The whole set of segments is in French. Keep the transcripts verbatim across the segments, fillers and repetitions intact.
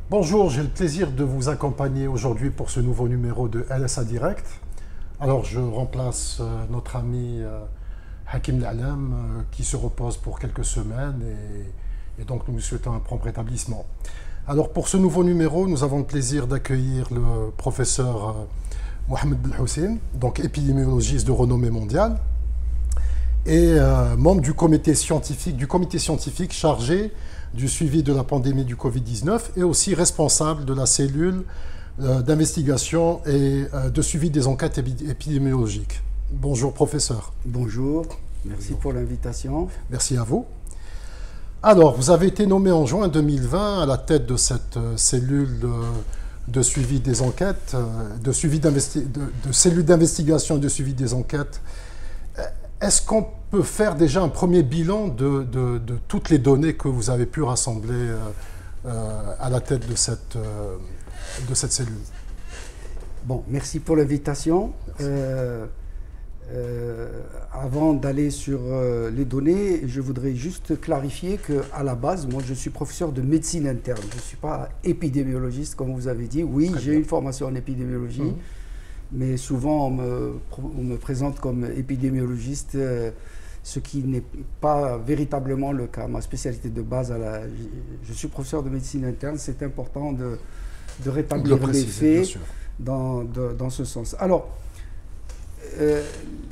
Bonjour, j'ai le plaisir de vous accompagner aujourd'hui pour ce nouveau numéro de L S A Direct. Alors je remplace euh, notre ami euh, Hakim L'Alam euh, qui se repose pour quelques semaines et, et donc nous lui souhaitons un prompt rétablissement. Alors pour ce nouveau numéro, nous avons le plaisir d'accueillir le professeur euh, Mohamed Belhoussine, donc épidémiologiste de renommée mondiale et euh, membre du comité scientifique, du comité scientifique chargé du suivi de la pandémie du Covid dix-neuf et aussi responsable de la cellule euh, d'investigation et euh, de suivi des enquêtes épidémiologiques. Bonjour professeur. Bonjour, merci pour l'invitation. Merci à vous. Alors, vous avez été nommé en juin deux mille vingt à la tête de cette euh, cellule de, de suivi des enquêtes, euh, de, suivi de, de cellule d'investigation et de suivi des enquêtes. Est-ce qu'on peut faire déjà un premier bilan de, de, de toutes les données que vous avez pu rassembler euh, euh, à la tête de cette, euh, de cette cellule? Bon, merci pour l'invitation. Euh, euh, avant d'aller sur euh, les données, je voudrais juste clarifier qu'à la base, moi je suis professeur de médecine interne. Je ne suis pas épidémiologiste, comme vous avez dit. Oui, j'ai une formation en épidémiologie. Mmh. Mais souvent on me, on me présente comme épidémiologiste, euh, ce qui n'est pas véritablement le cas. Ma spécialité de base, à la, je suis professeur de médecine interne, c'est important de, de rétablir de les faits dans, de, dans ce sens. Alors, euh,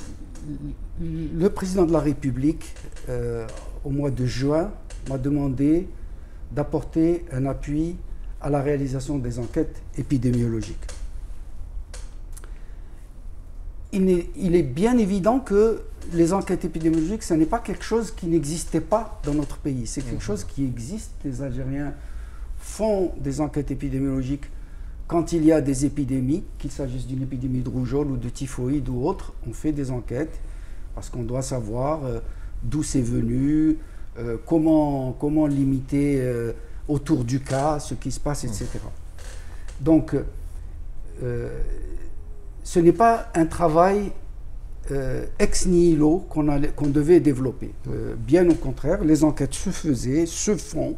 le président de la République, euh, au mois de juin, m'a demandé d'apporter un appui à la réalisation des enquêtes épidémiologiques. Il est, il est bien évident que les enquêtes épidémiologiques, ce n'est pas quelque chose qui n'existait pas dans notre pays. C'est quelque mmh. chose qui existe. Les Algériens font des enquêtes épidémiologiques quand il y a des épidémies, qu'il s'agisse d'une épidémie de rougeole ou de typhoïde ou autre. On fait des enquêtes parce qu'on doit savoir euh, d'où c'est venu, euh, comment, comment limiter euh, autour du cas ce qui se passe, et cetera. Mmh. Donc, euh, ce n'est pas un travail euh, ex nihilo qu'on qu'on devait développer. Euh, bien au contraire, les enquêtes se faisaient, se font.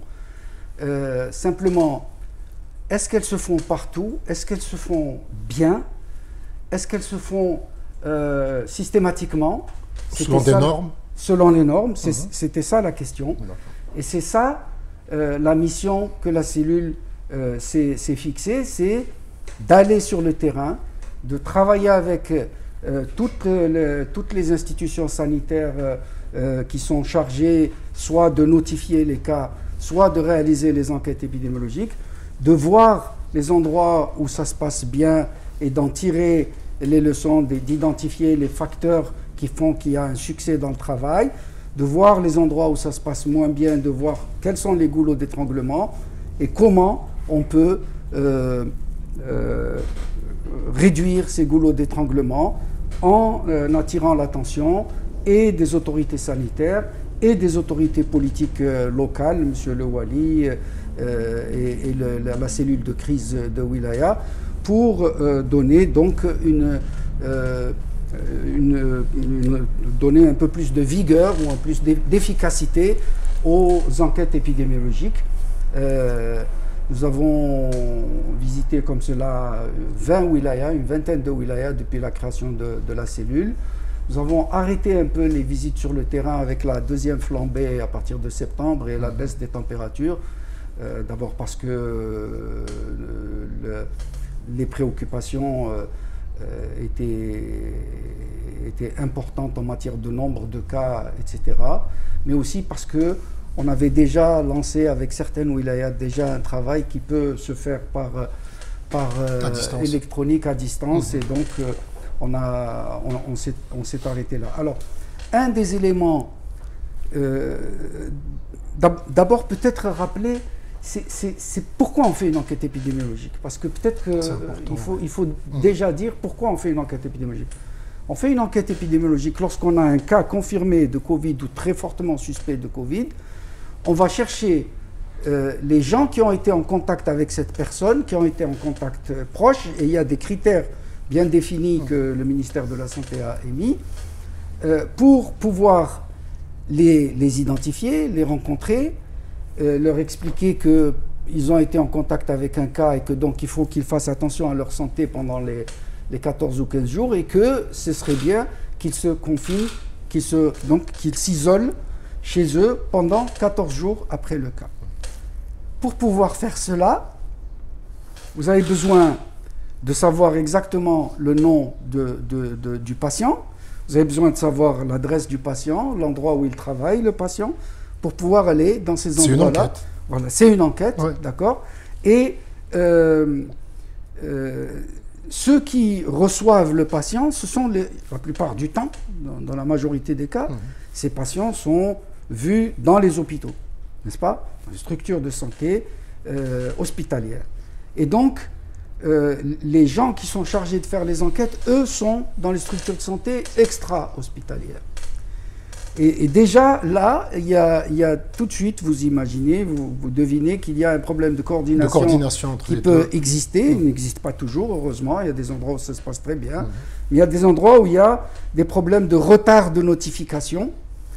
Euh, simplement, est-ce qu'elles se font partout? Est-ce qu'elles se font bien? Est-ce qu'elles se font euh, systématiquement? Selon des normes? Selon les normes, c'était ça la question. Et c'est ça euh, la mission que la cellule euh, s'est fixée, c'est d'aller sur le terrain, de travailler avec euh, toutes, le, toutes les institutions sanitaires euh, euh, qui sont chargées soit de notifier les cas, soit de réaliser les enquêtes épidémiologiques, de voir les endroits où ça se passe bien et d'en tirer les leçons, d'identifier les facteurs qui font qu'il y a un succès dans le travail, de voir les endroits où ça se passe moins bien, de voir quels sont les goulots d'étranglement et comment on peut euh, euh, réduire ces goulots d'étranglement en euh, attirant l'attention et des autorités sanitaires et des autorités politiques euh, locales, M. Le Wali euh, et, et le, la, la cellule de crise de Wilaya, pour euh, donner donc une, euh, une, une, donner un peu plus de vigueur ou un plus d'efficacité aux enquêtes épidémiologiques. Euh, Nous avons visité comme cela vingt wilayas, une vingtaine de wilayas depuis la création de, de la cellule. Nous avons arrêté un peu les visites sur le terrain avec la deuxième flambée à partir de septembre et la baisse des températures. Euh, D'abord parce que euh, le, les préoccupations euh, étaient, étaient importantes en matière de nombre de cas, et cetera. Mais aussi parce que on avait déjà lancé avec certaines wilayas déjà un travail qui peut se faire par, par euh, à électronique à distance. Mmh. Et donc euh, on, a, on, on s'est arrêté là. Alors, un des éléments, euh, d'abord peut-être rappeler, c'est pourquoi on fait une enquête épidémiologique. Parce que peut-être qu'il faut, il faut mmh. déjà dire pourquoi on fait une enquête épidémiologique. On fait une enquête épidémiologique lorsqu'on a un cas confirmé de Covid ou très fortement suspect de Covid. On va chercher euh, les gens qui ont été en contact avec cette personne, qui ont été en contact euh, proche, et il y a des critères bien définis que le ministère de la Santé a émis, euh, pour pouvoir les, les identifier, les rencontrer, euh, leur expliquer que ils ont été en contact avec un cas et que donc il faut qu'ils fassent attention à leur santé pendant les, les quatorze ou quinze jours et que ce serait bien qu'ils se confinent, qu'ils se, donc qu'ils s'isolent chez eux pendant quatorze jours après le cas. Pour pouvoir faire cela, vous avez besoin de savoir exactement le nom de, de, de, du patient, vous avez besoin de savoir l'adresse du patient, l'endroit où il travaille, le patient, pour pouvoir aller dans ces endroits-là. Voilà, c'est une enquête, ouais. D'accord. Et euh, euh, ceux qui reçoivent le patient, ce sont les, la plupart du temps, dans, dans la majorité des cas, mmh. ces patients sont vus dans les hôpitaux, n'est-ce pas, dans les structures de santé euh, hospitalières. Et donc, euh, les gens qui sont chargés de faire les enquêtes, eux, sont dans les structures de santé extra-hospitalières. Et, et déjà, là, il y, y a tout de suite, vous imaginez, vous, vous devinez qu'il y a un problème de coordination, de coordination entre qui les peut deux. exister. Mmh. Il n'existe pas toujours, heureusement. Il y a des endroits où ça se passe très bien. Mmh. Mais il y a des endroits où il y a des problèmes de retard de notification.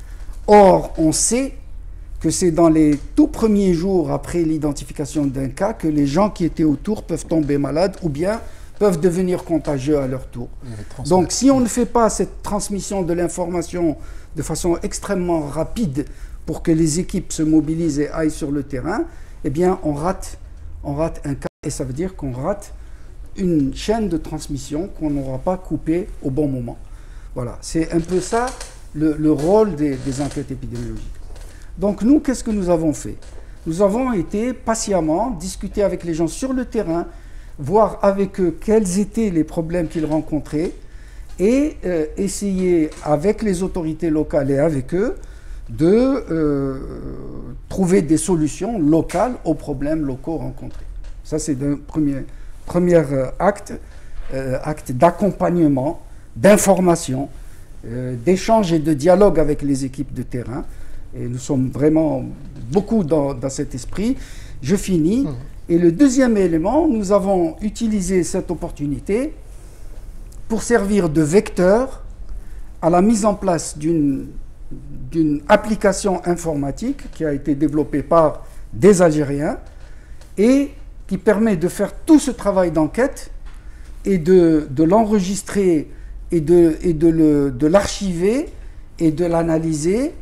Or, on sait que c'est dans les tout premiers jours après l'identification d'un cas que les gens qui étaient autour peuvent tomber malades ou bien peuvent devenir contagieux à leur tour. Donc, si on ne fait pas cette transmission de l'information de façon extrêmement rapide pour que les équipes se mobilisent et aillent sur le terrain, eh bien, on rate, on rate un cas. Et ça veut dire qu'on rate une chaîne de transmission qu'on n'aura pas coupée au bon moment. Voilà, c'est un peu ça le, le rôle des, des enquêtes épidémiologiques. Donc nous, qu'est-ce que nous avons fait? Nous avons été patiemment discuter avec les gens sur le terrain, voir avec eux quels étaient les problèmes qu'ils rencontraient et euh, essayer avec les autorités locales et avec eux de euh, trouver des solutions locales aux problèmes locaux rencontrés. Ça, c'est un premier, premier acte, euh, acte d'accompagnement, d'information, euh, d'échange et de dialogue avec les équipes de terrain. Et nous sommes vraiment beaucoup dans, dans cet esprit. Je finis. Mmh. Et le deuxième élément, nous avons utilisé cette opportunité pour servir de vecteur à la mise en place d'une d'une application informatique qui a été développée par des Algériens et qui permet de faire tout ce travail d'enquête et de, de l'enregistrer et de, et de, le, de l'archiver et de l'analyser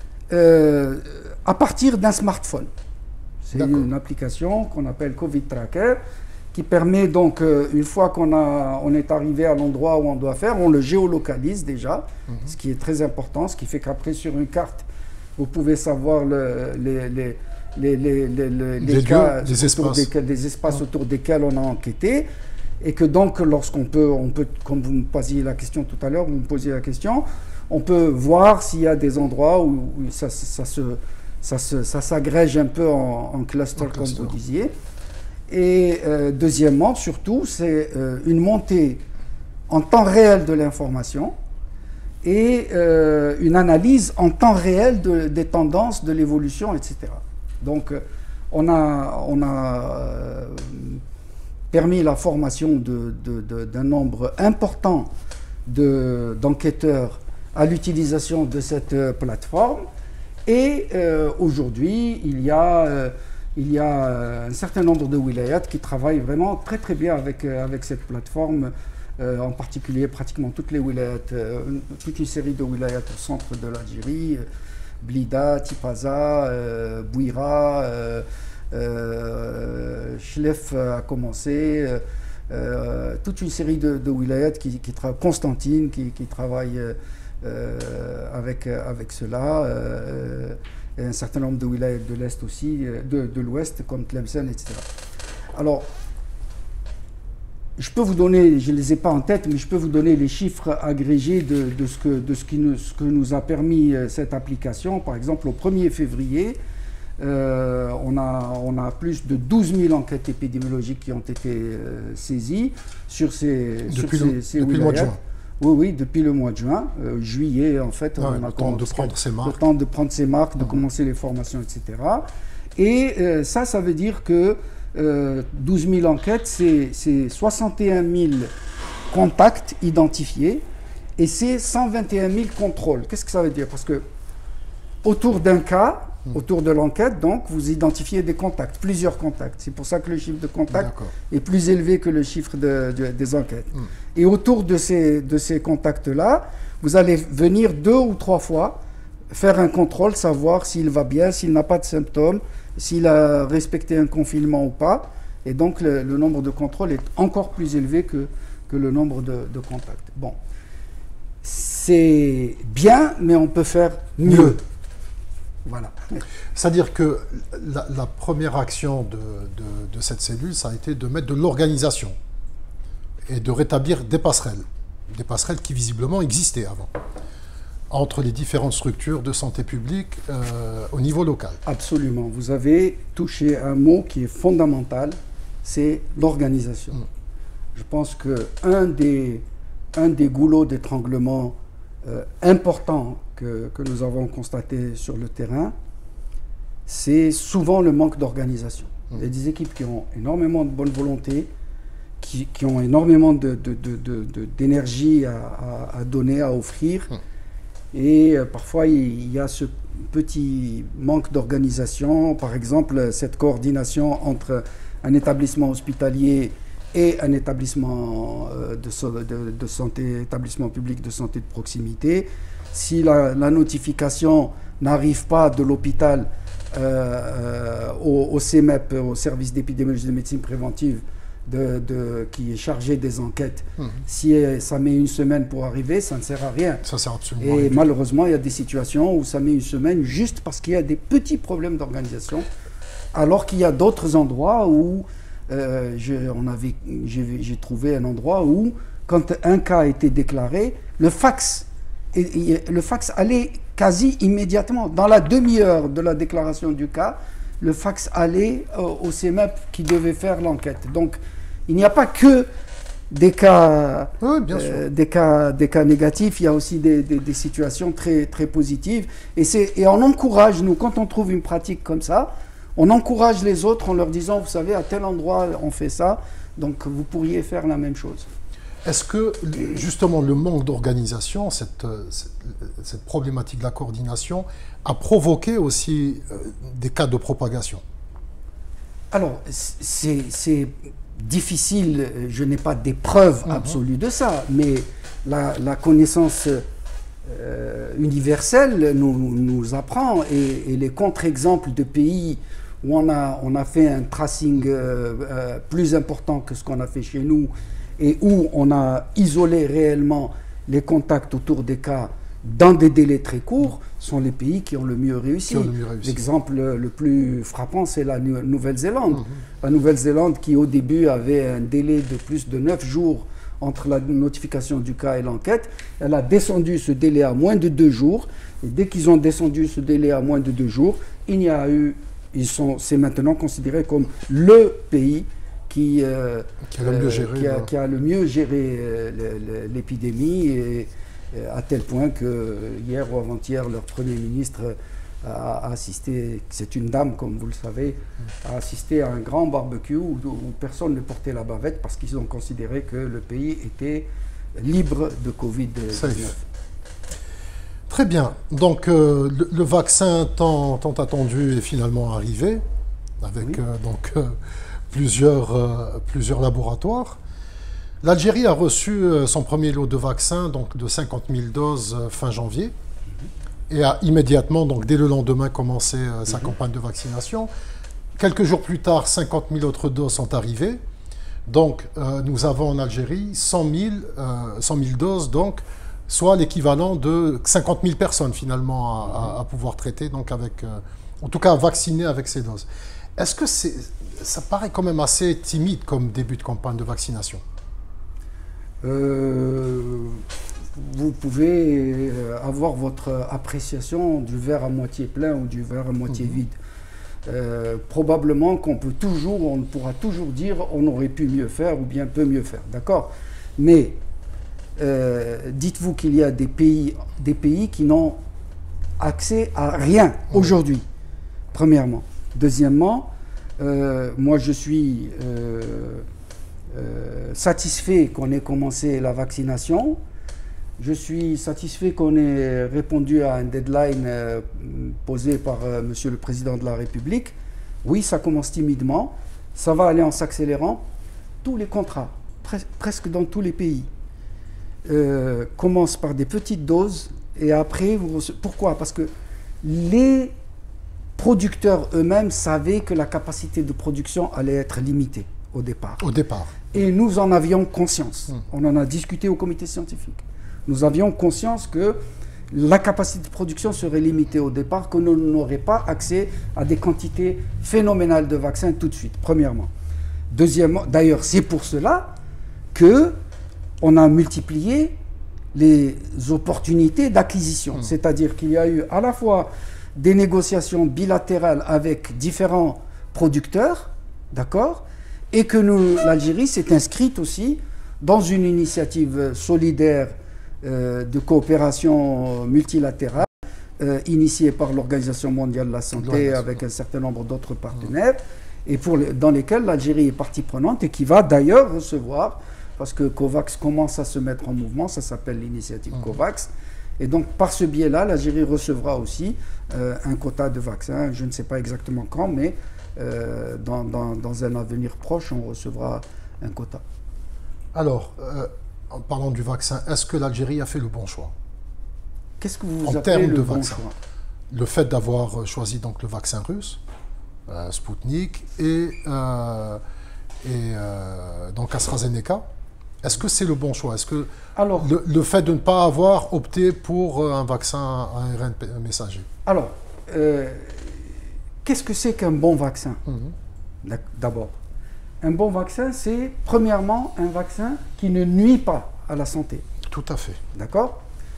Euh, à partir d'un smartphone. C'est une application qu'on appelle Covid Tracker qui permet donc, euh, une fois qu'on a, on est arrivé à l'endroit où on doit faire, on le géolocalise déjà, mm-hmm. ce qui est très important, ce qui fait qu'après sur une carte, vous pouvez savoir le, les, les, les, les, les, les, les cas, lieux, des espaces, desquels, des espaces mm-hmm. autour desquels on a enquêté, et que donc lorsqu'on peut, on peut, comme vous me posiez la question tout à l'heure, vous me posiez la question, on peut voir s'il y a des endroits où, où ça, ça, se, ça, se, ça s'agrège un peu en, en cluster, comme vous disiez. Et euh, deuxièmement, surtout, c'est euh, une montée en temps réel de l'information et euh, une analyse en temps réel de, des tendances, de l'évolution, et cetera. Donc, euh, on a, on a euh, permis la formation de, de, de, d'un nombre important de, d'enquêteurs à l'utilisation de cette euh, plateforme. Et euh, aujourd'hui, il y a, euh, il y a euh, un certain nombre de wilayats qui travaillent vraiment très très bien avec, euh, avec cette plateforme, euh, en particulier pratiquement toutes les wilayats, euh, toute une série de wilayats au centre de l'Algérie, euh, Blida, Tipaza, euh, Bouira, euh, euh, Chlef a commencé, euh, euh, toute une série de, de wilayats qui, qui travaillent, Constantine qui, qui travaille euh, Euh, avec, avec cela, euh, et un certain nombre de wilayas de l'Est aussi, de, de l'Ouest, comme Tlemcen, et cetera. Alors, je peux vous donner, je ne les ai pas en tête, mais je peux vous donner les chiffres agrégés de, de, ce, que, de ce, qui nous, ce que nous a permis cette application. Par exemple, au premier février, euh, on, a, on a plus de douze mille enquêtes épidémiologiques qui ont été euh, saisies sur ces, depuis, sur le, ces, ces depuis le mois de juin. Oui, oui, depuis le mois de juin, euh, juillet en fait, ouais, on a le temps de prendre ses marques, le temps de prendre ses marques, de mmh. commencer les formations, et cetera. Et euh, ça, ça veut dire que euh, douze mille enquêtes, c'est, c'est soixante et un mille contacts identifiés et c'est cent vingt et un mille contrôles. Qu'est-ce que ça veut dire? Parce que autour d'un cas, Mmh. Autour de l'enquête, donc, vous identifiez des contacts, plusieurs contacts. C'est pour ça que le chiffre de contact est plus élevé que le chiffre de, de, des enquêtes. Mmh. Et autour de ces, de ces contacts-là, vous allez venir deux ou trois fois faire un contrôle, savoir s'il va bien, s'il n'a pas de symptômes, s'il a respecté un confinement ou pas. Et donc, le, le nombre de contrôles est encore plus élevé que, que le nombre de, de contacts. Bon. C'est bien, mais on peut faire mieux. mieux. Voilà. C'est-à-dire que la, la première action de, de, de cette cellule, ça a été de mettre de l'organisation et de rétablir des passerelles. Des passerelles qui visiblement existaient avant, entre les différentes structures de santé publique euh, au niveau local. Absolument. Vous avez touché un mot qui est fondamental, c'est l'organisation. Mmh. Je pense qu'un des, un des goulots d'étranglement euh, importants que, que nous avons constaté sur le terrain, c'est souvent le manque d'organisation. Mmh. Il y a des équipes qui ont énormément de bonne volonté, qui, qui ont énormément de, de, de, de, de, d'énergie à, à, à donner, à offrir. Mmh. Et euh, parfois, il, il y a ce petit manque d'organisation. Par exemple, cette coordination entre un établissement hospitalier et un établissement euh, de, de, de santé, établissement public de santé de proximité. Si la, la notification n'arrive pas de l'hôpital euh, euh, au, au C E M E P, au service d'épidémiologie de médecine préventive, de, de, qui est chargé des enquêtes, mmh. si ça met une semaine pour arriver, ça ne sert à rien. Ça sert absolument Et rien. Malheureusement, il y a des situations où ça met une semaine juste parce qu'il y a des petits problèmes d'organisation, alors qu'il y a d'autres endroits où euh, j'ai trouvé un endroit où, quand un cas a été déclaré, le fax, et, et, le fax allait quasi immédiatement. Dans la demi-heure de la déclaration du cas, le fax allait au, au C E M E P qui devait faire l'enquête. Donc, il n'y a pas que des cas, oui, bien sûr. Euh, des cas, des cas négatifs, il y a aussi des, des, des situations très, très positives. Et, et on encourage, nous, quand on trouve une pratique comme ça, on encourage les autres en leur disant, vous savez, à tel endroit, on fait ça, donc vous pourriez faire la même chose. Est-ce que, justement, le manque d'organisation, cette, cette, cette problématique de la coordination, a provoqué aussi euh, des cas de propagation? Alors, c'est difficile, je n'ai pas des preuves mmh. absolues de ça, mais la, la connaissance euh, universelle nous, nous apprend, et, et les contre-exemples de pays où on a, on a fait un tracing euh, euh, plus important que ce qu'on a fait chez nous, et où on a isolé réellement les contacts autour des cas dans des délais très courts, sont les pays qui ont le mieux réussi. réussi. L'exemple le plus frappant, c'est la Nouvelle-Zélande. Mmh. La Nouvelle-Zélande qui, au début, avait un délai de plus de neuf jours entre la notification du cas et l'enquête. Elle a descendu ce délai à moins de deux jours. Et dès qu'ils ont descendu ce délai à moins de deux jours, il y a eu, ils sont, c'est maintenant considéré comme le pays qui, euh, qui, a, le mieux géré, qui, a, qui a le mieux géré euh, l'épidémie, et à tel point que hier ou avant-hier, leur Premier ministre a assisté, c'est une dame comme vous le savez, a assisté à un grand barbecue où, où personne ne portait la bavette parce qu'ils ont considéré que le pays était libre de Covid dix-neuf. Très bien. Donc euh, le, le vaccin tant, tant attendu est finalement arrivé avec oui. euh, donc, euh, plusieurs, euh, plusieurs laboratoires. L'Algérie a reçu son premier lot de vaccins, donc de cinquante mille doses fin janvier, et a immédiatement, donc dès le lendemain, commencé sa campagne de vaccination. Quelques jours plus tard, cinquante mille autres doses sont arrivées. Donc euh, nous avons en Algérie cent mille doses, donc, soit l'équivalent de cinquante mille personnes finalement à, à, à pouvoir traiter, donc avec, euh, en tout cas à vacciner avec ces doses. Est-ce que c'est, ça paraît quand même assez timide comme début de campagne de vaccination ? Euh, vous pouvez avoir votre appréciation du verre à moitié plein ou du verre à moitié mmh. vide. Euh, probablement qu'on peut toujours, on pourra toujours dire on aurait pu mieux faire ou bien peut mieux faire, d'accord? Mais euh, dites-vous qu'il y a des pays, des pays qui n'ont accès à rien mmh. aujourd'hui, premièrement. Deuxièmement, euh, moi je suis Euh, Euh, satisfait qu'on ait commencé la vaccination. Je suis satisfait qu'on ait répondu à un deadline euh, posé par euh, Monsieur le Président de la République. Oui, ça commence timidement, ça va aller en s'accélérant. Tous les contrats, pres- presque dans tous les pays, euh, commencent par des petites doses et après, vous rece- pourquoi? Parce que les producteurs eux-mêmes savaient que la capacité de production allait être limitée au départ. Au départ. Et nous en avions conscience. Mmh. On en a discuté au comité scientifique. Nous avions conscience que la capacité de production serait limitée au départ, que nous n'aurions pas accès à des quantités phénoménales de vaccins tout de suite, premièrement. Deuxièmement, d'ailleurs, c'est pour cela qu'on a multiplié les opportunités d'acquisition. Mmh. C'est-à-dire qu'il y a eu à la fois des négociations bilatérales avec différents producteurs, d'accord, et que nous, l'Algérie s'est inscrite aussi dans une initiative solidaire euh, de coopération multilatérale euh, initiée par l'Organisation mondiale de la santé avec un certain nombre d'autres partenaires mmh. et pour les, dans lesquels l'Algérie est partie prenante et qui va d'ailleurs recevoir, parce que COVAX commence à se mettre en mouvement, ça s'appelle l'initiative mmh. COVAX, et donc par ce biais-là, l'Algérie recevra aussi euh, un quota de vaccins, je ne sais pas exactement quand, mais euh, dans, dans, dans un avenir proche, on recevra un quota. Alors, euh, en parlant du vaccin, est-ce que l'Algérie a fait le bon choix? Qu'est-ce que vous en appelez le de bon vaccin, choix? Le fait d'avoir choisi donc le vaccin russe, euh, Sputnik, et, euh, et euh, donc AstraZeneca, est-ce que c'est le bon choix? Est-ce que alors, le, le fait de ne pas avoir opté pour un vaccin à A R N messager? Alors, euh, qu'est-ce que c'est qu'un bon vaccin? Mm-hmm. D'abord, un bon vaccin, c'est premièrement un vaccin qui ne nuit pas à la santé. Tout à fait. D'accord?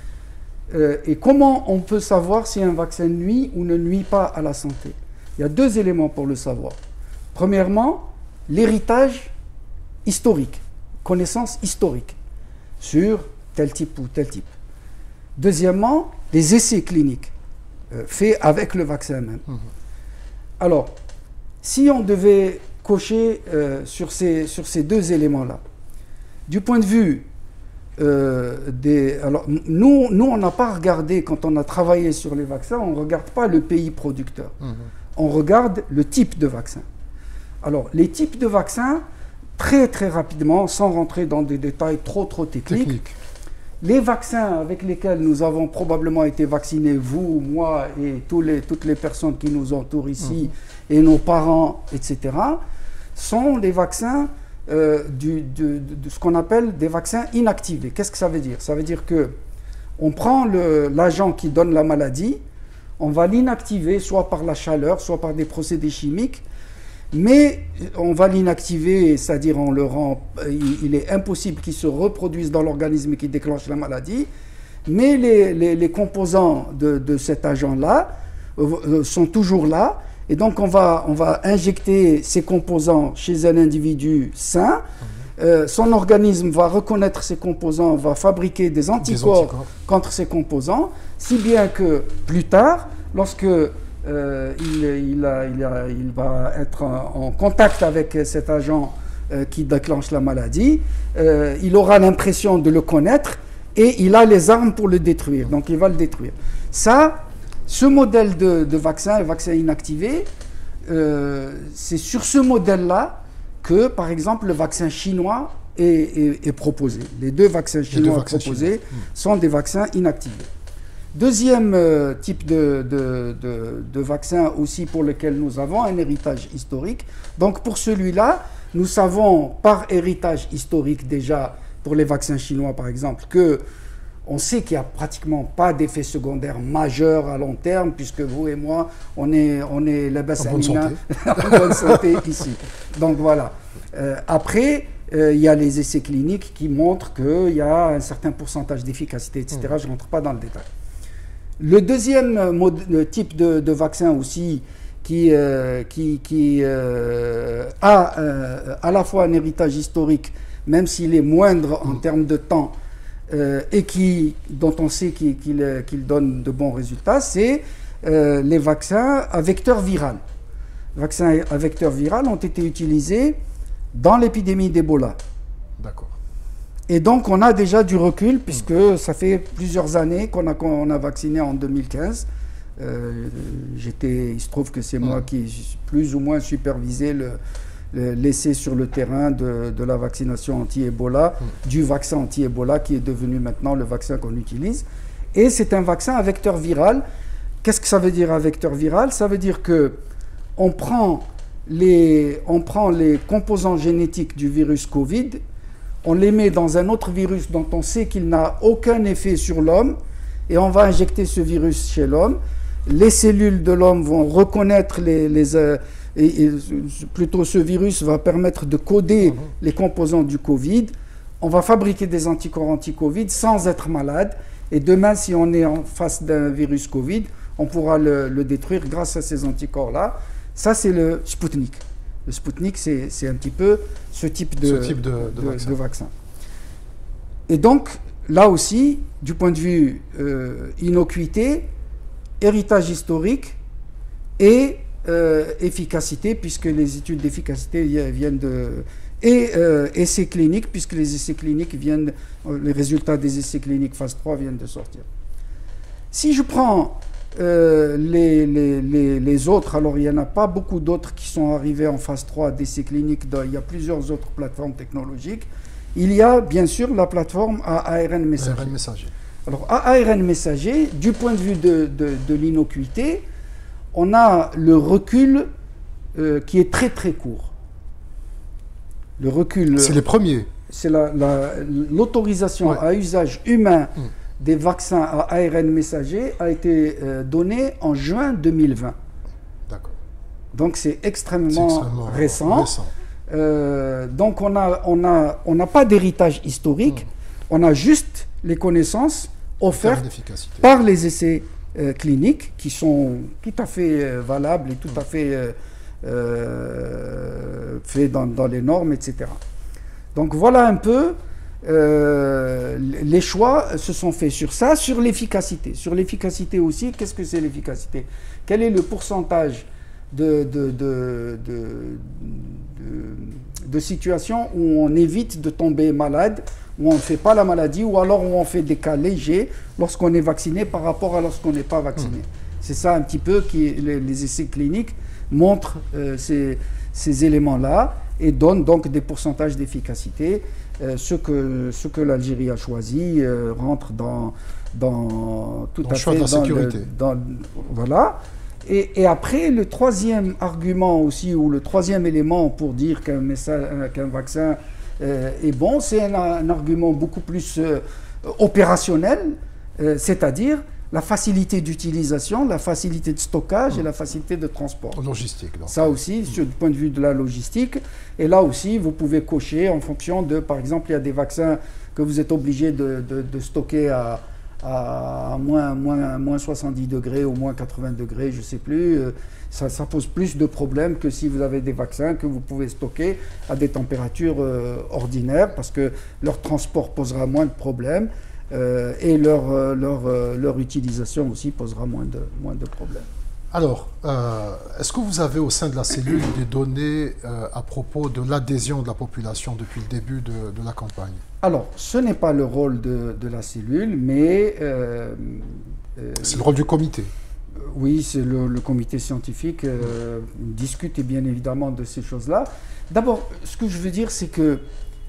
euh, Et comment on peut savoir si un vaccin nuit ou ne nuit pas à la santé? Il y a deux éléments pour le savoir. Premièrement, l'héritage historique, connaissance historique sur tel type ou tel type. Deuxièmement, les essais cliniques euh, faits avec le vaccin même. Mmh. Alors, si on devait cocher euh, sur, ces, sur ces deux éléments-là, du point de vue euh, des... Alors, nous, nous on n'a pas regardé, quand on a travaillé sur les vaccins, on ne regarde pas le pays producteur. Mmh. On regarde le type de vaccin. Alors, les types de vaccins, très très rapidement, sans rentrer dans des détails trop trop techniques, Technique. Les vaccins avec lesquels nous avons probablement été vaccinés, vous, moi et tous les, toutes les personnes qui nous entourent ici, mmh. et nos parents, et cetera, sont les vaccins euh, du, de, de, de ce qu'on appelle des vaccins inactivés. Qu'est-ce que ça veut dire? Ça veut dire que on prend l'agent qui donne la maladie, on va l'inactiver soit par la chaleur, soit par des procédés chimiques, mais on va l'inactiver, c'est-à-dire on le rend, il, il est impossible qu'il se reproduise dans l'organisme et qu'il déclenche la maladie, mais les, les, les composants de, de cet agent-là euh, sont toujours là, et donc on va, on va injecter ces composants chez un individu sain, euh, son organisme va reconnaître ces composants, va fabriquer des anticorps, des anticorps contre ces composants, si bien que plus tard, lorsque Euh, il, il, a, il, a, il va être en, en contact avec cet agent euh, qui déclenche la maladie, euh, il aura l'impression de le connaître et il a les armes pour le détruire, donc il va le détruire. Ça, ce modèle de, de vaccin, vaccin inactivé, euh, c'est sur ce modèle-là que, par exemple, le vaccin chinois est, est, est proposé. Les deux vaccins chinois deux vaccins proposés chinois. sont des vaccins inactivés. Deuxième euh, type de, de, de, de vaccin aussi pour lequel nous avons un héritage historique. Donc pour celui-là, nous savons par héritage historique déjà, pour les vaccins chinois par exemple, que on sait qu'il n'y a pratiquement pas d'effet secondaire majeur à long terme, puisque vous et moi, on est, on est les baisses en bonne santé ici. Donc voilà. Euh, après, euh, il y a les essais cliniques qui montrent qu'il y a un certain pourcentage d'efficacité, et cetera. Mmh. Je ne rentre pas dans le détail. Le deuxième mode, le type de, de vaccin aussi qui, euh, qui, qui euh, a euh, à la fois un héritage historique, même s'il est moindre en termes de temps, euh, et qui, dont on sait qu'il qu'il, qu'il donne de bons résultats, c'est euh, les vaccins à vecteur viral. Les vaccins à vecteur viral ont été utilisés dans l'épidémie d'Ebola. D'accord. Et donc, on a déjà du recul, puisque mmh. ça fait plusieurs années qu'on a, qu'on a vacciné en deux mille quinze. Euh, j'étais, il se trouve que c'est mmh. moi qui, plus ou moins, supervisé le, le, l'essai sur le terrain de, de la vaccination anti-Ebola, mmh. du vaccin anti-Ebola, qui est devenu maintenant le vaccin qu'on utilise. Et c'est un vaccin à vecteur viral. Qu'est-ce que ça veut dire, un vecteur viral? Ça veut dire qu'on prend les, on prend les composants génétiques du virus Covid, on les met dans un autre virus dont on sait qu'il n'a aucun effet sur l'homme, et on va injecter ce virus chez l'homme. Les cellules de l'homme vont reconnaître les... les euh, et, et, plutôt ce virus va permettre de coder mmh. les composants du Covid. On va fabriquer des anticorps anti-Covid sans être malade. Et demain, si on est en face d'un virus Covid, on pourra le, le détruire grâce à ces anticorps-là. Ça, c'est le Sputnik. Le Sputnik, c'est, c'est un petit peu ce type de, ce type de, de, de, vaccin. de vaccin. Et donc, là aussi, du point de vue euh, innocuité, héritage historique et euh, efficacité, puisque les études d'efficacité viennent de... Et euh, essais cliniques, puisque les essais cliniques viennent... Les résultats des essais cliniques phase trois viennent de sortir. Si je prends euh, les, les, les, les autres, alors il n'y en a pas beaucoup d'autres qui sont arrivés en phase trois d'essais cliniques, il y a plusieurs autres plateformes technologiques. Il y a bien sûr la plateforme à A R N messager. A R N messager. Alors à A R N messager, du point de vue de, de, de l'innocuité, on a le recul euh, qui est très très court. Le recul... C'est les premiers. C'est la, la, l'autorisation ouais. à usage humain mmh. des vaccins à A R N messager a été euh, donnée en juin deux mille vingt. D'accord. Donc c'est extrêmement, c'est extrêmement récent. récent. Euh, donc on n'a on a, on a pas d'héritage historique, mmh. on a juste les connaissances offertes par les essais euh, cliniques qui sont tout à fait euh, valables et tout mmh. à fait euh, euh, faits dans, dans les normes, et cetera. Donc voilà un peu, euh, les choix se sont faits sur ça, sur l'efficacité. Sur l'efficacité aussi, qu'est-ce que c'est l'efficacité? Quel est le pourcentage de, de, de, de, de, de situations où on évite de tomber malade, où on ne fait pas la maladie, ou alors où on fait des cas légers lorsqu'on est vacciné par rapport à lorsqu'on n'est pas vacciné. Mmh. C'est ça un petit peu qui les, les essais cliniques montrent euh, ces, ces éléments-là et donnent donc des pourcentages d'efficacité. Euh, ce que, ce que l'Algérie a choisi euh, rentre dans, dans tout dans à le choix fait de la dans sécurité. Le, dans, voilà. Et, et après, le troisième argument aussi, ou le troisième élément pour dire qu'un, message, qu'un vaccin euh, est bon, c'est un, un argument beaucoup plus euh, opérationnel, euh, c'est-à-dire la facilité d'utilisation, la facilité de stockage mmh. et la facilité de transport. Logistique. Donc. Ça aussi, sur le point de vue de la logistique. Et là aussi, vous pouvez cocher en fonction de, par exemple, il y a des vaccins que vous êtes obligé de, de, de stocker à, à moins, moins, moins soixante-dix degrés ou moins quatre-vingts degrés, je ne sais plus. Ça, ça pose plus de problèmes que si vous avez des vaccins que vous pouvez stocker à des températures euh, ordinaires, parce que leur transport posera moins de problèmes. Euh, et leur, euh, leur, euh, leur utilisation aussi posera moins de, moins de problèmes. Alors, euh, est-ce que vous avez au sein de la cellule des données euh, à propos de l'adhésion de la population depuis le début de, de la campagne? Alors, ce n'est pas le rôle de, de la cellule, mais... Euh, euh, c'est le rôle du comité. Oui, c'est le, le comité scientifique euh, discute bien évidemment de ces choses-là. D'abord, ce que je veux dire, c'est que